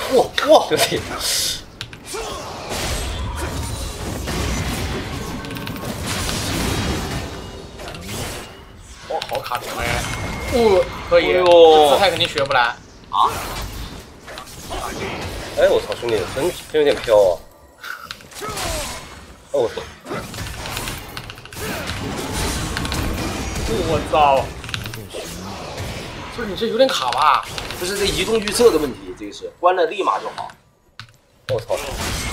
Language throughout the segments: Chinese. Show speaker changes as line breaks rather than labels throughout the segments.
哇，兄弟！
哦，好卡住哎！哦，可以，姿态肯定学不来啊！
哎，我操，兄弟，真有点飘啊！哦，我操！
我操！不是你这有点卡吧？
不是这移动预测的问题，这个是关了立马就好。
我操！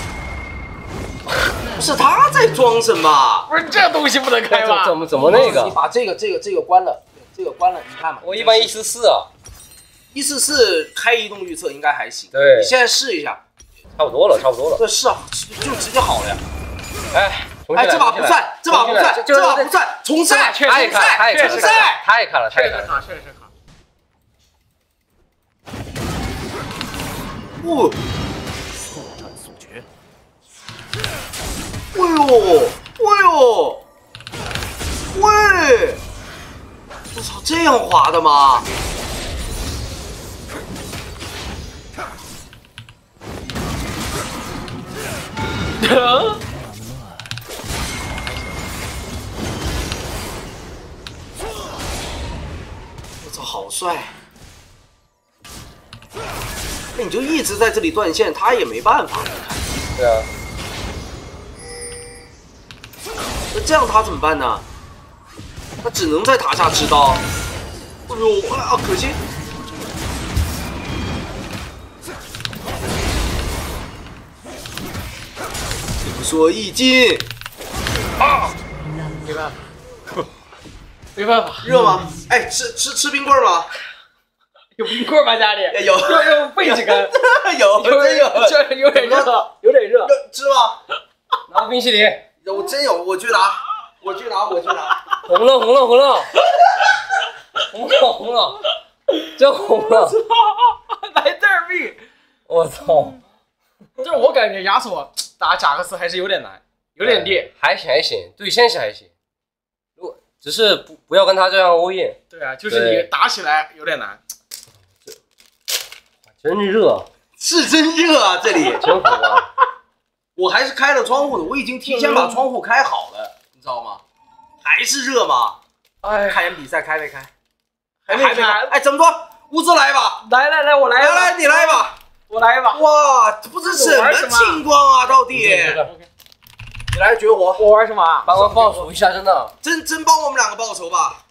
不是他在装什么？
不是这东西不能开吧？
怎么那个？
你把这个关了，这个关了，你看嘛。
我一般144啊。
144开移动预测应该还行。
对。
你现在试一下。
差不多了。
对，是啊，就直接好了呀。
哎，
这把不算，这把不算，重赛，
太看了，
确实卡。
哦，
速战速决。
哎呦，喂！我操，这样滑的吗？我操，好帅！那你就一直在这里断线，他也没办法。
对啊。
那这样他怎么办呢？他只能在塔下持刀。哎呦啊，可惜！不说一斤
啊！没办法，
热吗？哎，吃冰棍吗？
有冰棍吗？家里
有，
要备几根。
有，真有，
这有点热，
吃吗？
拿冰淇淋。
我真有，我去拿。
红了，真红了！
来这儿命！
我操！
但是我感觉亚索打贾克斯还是有点难，有点烈。
还行，对线是还行。只是不要跟他这样欧印。
对啊，就是你打起来有点难。
真热，
是真热啊！这里
真火啊！
我还是开了窗户的，我已经提前把窗户开好了，你知道吗？还是热吗？
哎，
看人比赛开没开？
还没开。
哎，怎么说？乌兹来吧！
来，我来。
来，你来吧！
我来吧。
哇，不是什么情况啊，到底？你来绝活。
我玩什么？
帮我报仇一下，真的。
真帮我们两个报仇吧。